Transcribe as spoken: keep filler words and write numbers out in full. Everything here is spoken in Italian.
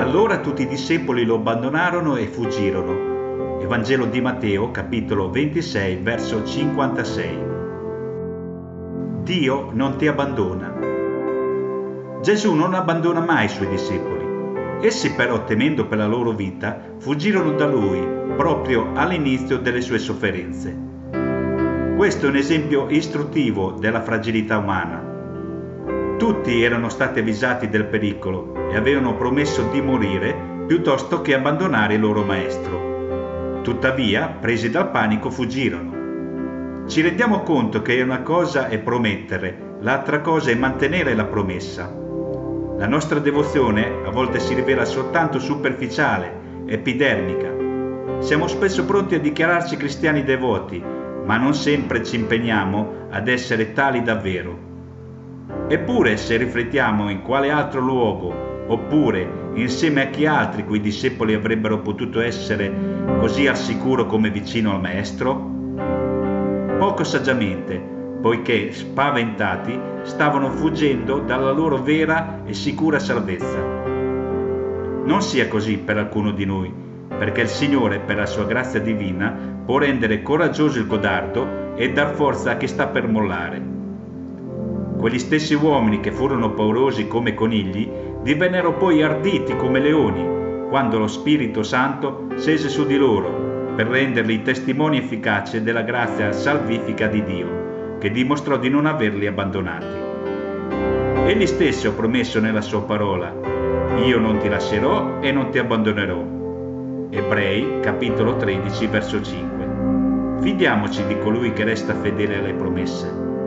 Allora tutti i discepoli lo abbandonarono e fuggirono. Evangelo di Matteo, capitolo ventisei, verso cinquantasei. Dio non ti abbandona. Gesù non abbandona mai i suoi discepoli. Essi però, temendo per la loro vita, fuggirono da lui proprio all'inizio delle sue sofferenze. Questo è un esempio istruttivo della fragilità umana. Tutti erano stati avvisati del pericolo e avevano promesso di morire piuttosto che abbandonare il loro maestro. Tuttavia, presi dal panico, fuggirono. Ci rendiamo conto che una cosa è promettere, l'altra cosa è mantenere la promessa. La nostra devozione a volte si rivela soltanto superficiale, epidermica. Siamo spesso pronti a dichiararci cristiani devoti, ma non sempre ci impegniamo ad essere tali davvero. Eppure, se riflettiamo in quale altro luogo, oppure insieme a chi altri quei discepoli avrebbero potuto essere così al sicuro come vicino al Maestro? Poco saggiamente, poiché spaventati stavano fuggendo dalla loro vera e sicura salvezza. Non sia così per alcuno di noi, perché il Signore, per la sua grazia divina, può rendere coraggioso il codardo e dar forza a chi sta per mollare. Quegli stessi uomini che furono paurosi come conigli divennero poi arditi come leoni quando lo Spirito Santo scese su di loro per renderli testimoni efficaci della grazia salvifica di Dio, che dimostrò di non averli abbandonati. Egli stesso ha promesso nella sua parola: io non ti lascerò e non ti abbandonerò. Ebrei, capitolo tredici, verso cinque. Fidiamoci di colui che resta fedele alle promesse.